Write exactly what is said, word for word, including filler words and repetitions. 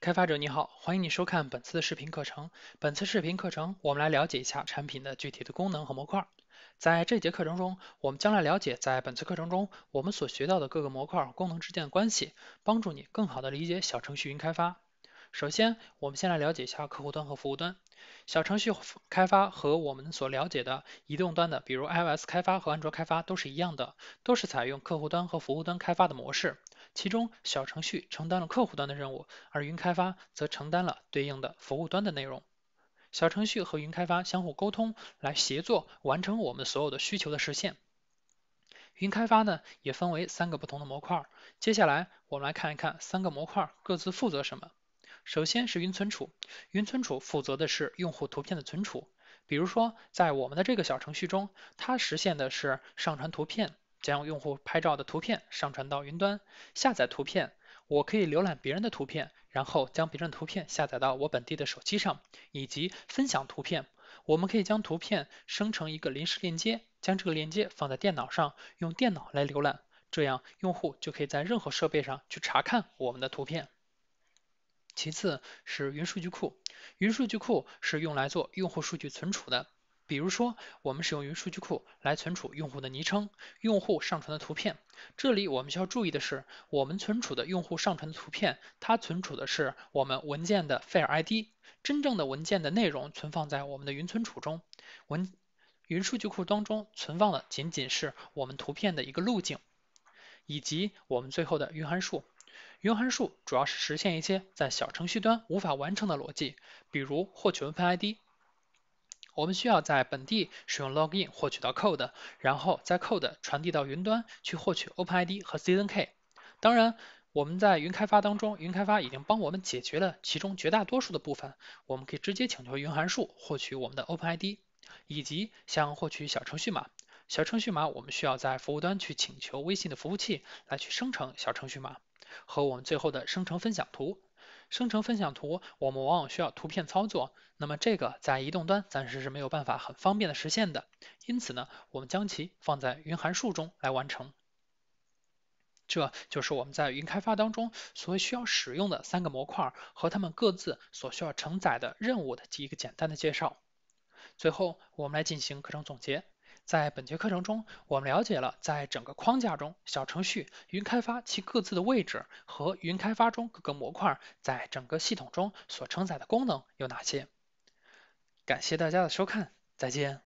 开发者你好，欢迎你收看本次的视频课程。本次视频课程，我们来了解一下产品的具体的功能和模块。在这节课程中，我们将来了解在本次课程中我们所学到的各个模块和功能之间的关系，帮助你更好的理解小程序云开发。首先，我们先来了解一下客户端和服务端。小程序开发和我们所了解的移动端的，比如 iOS 开发和安卓开发都是一样的，都是采用客户端和服务端开发的模式。其中，小程序承担了客户端的任务，而云开发则承担了对应的服务端的内容。小程序和云开发相互沟通，来协作完成我们所有的需求的实现。云开发呢，也分为三个不同的模块。接下来我们来看一看三个模块各自负责什么。首先是云存储，云存储负责的是用户图片的存储。比如说，在我们的这个小程序中，它实现的是上传图片，将用户拍照的图片上传到云端，下载图片。我可以浏览别人的图片，然后将别人的图片下载到我本地的手机上，以及分享图片。我们可以将图片生成一个临时链接，将这个链接放在电脑上，用电脑来浏览，这样用户就可以在任何设备上去查看我们的图片。其次是云数据库，云数据库是用来做用户数据存储的。比如说，我们使用云数据库来存储用户的昵称、用户上传的图片。这里我们需要注意的是，我们存储的用户上传的图片，它存储的是我们文件的 file I D，真正的文件的内容存放在我们的云存储中。文云数据库当中存放的仅仅是我们图片的一个路径，以及我们最后的云函数。云函数主要是实现一些在小程序端无法完成的逻辑，比如获取 Open I D。我们需要在本地使用 login 获取到 code，然后在 code 传递到云端去获取 Open I D 和 C N K。当然，我们在云开发当中，云开发已经帮我们解决了其中绝大多数的部分，我们可以直接请求云函数获取我们的 Open I D，以及像获取小程序码。小程序码我们需要在服务端去请求微信的服务器来去生成小程序码。和我们最后的生成分享图。生成分享图，我们往往需要图片操作，那么这个在移动端暂时是没有办法很方便的实现的，因此呢，我们将其放在云函数中来完成。这就是我们在云开发当中所需要使用的三个模块和它们各自所需要承载的任务的一个简单的介绍。最后，我们来进行课程总结。在本节课程中，我们了解了在整个框架中，小程序、云开发其各自的位置和云开发中各个模块在整个系统中所承载的功能有哪些。感谢大家的收看，再见。